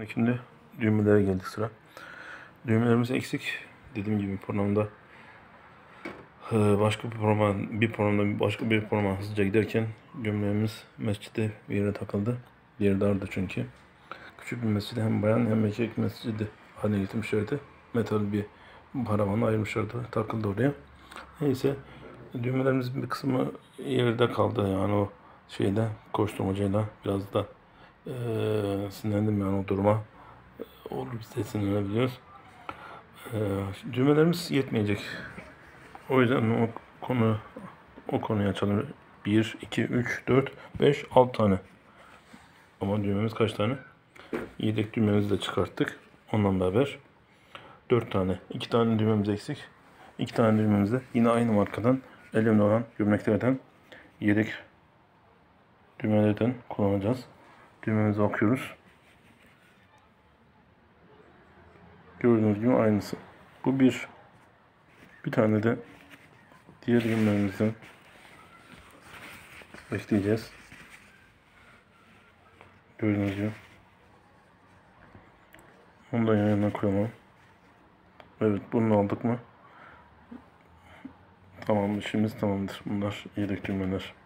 Şimdi düğmelere geldik sıra. Düğmelerimiz eksik. Dediğim gibi programda başka bir programa hızlıca giderken düğmelerimiz mescitte bir yere takıldı. Diğeri dardı çünkü. Küçük bir mescidi hem bayan hem erkek mescidi haline getirmişlerdi. Metal bir paravanla ayırmışlardı. Takıldı oraya. Neyse düğmelerimizin bir kısmı yerde kaldı, yani o şeyde koşturmacayla biraz da sinirlendim yani o duruma. Olur, biz de sinirlenebiliyoruz. Düğmelerimiz yetmeyecek. O yüzden o konuyu açalım. 1, 2, 3, 4, 5, 6 tane. Ama düğmemiz kaç tane? Yedek düğmemizi de çıkarttık. Ondan beraber 4 tane. 2 tane düğmemiz eksik. 2 tane düğmemiz de yine aynı markadan, elimde olan gömleklerden yedek düğmelerden kullanacağız. Düğmemize bakıyoruz. Gördüğünüz gibi aynısı. Bu bir. Bir tane de diğer düğmelerimizden ekleyeceğiz. Gördüğünüz gibi. Onu da yan yana koyalım. Evet, bunu aldık mı? Tamam, işimiz tamamdır. Bunlar yedek düğmeler.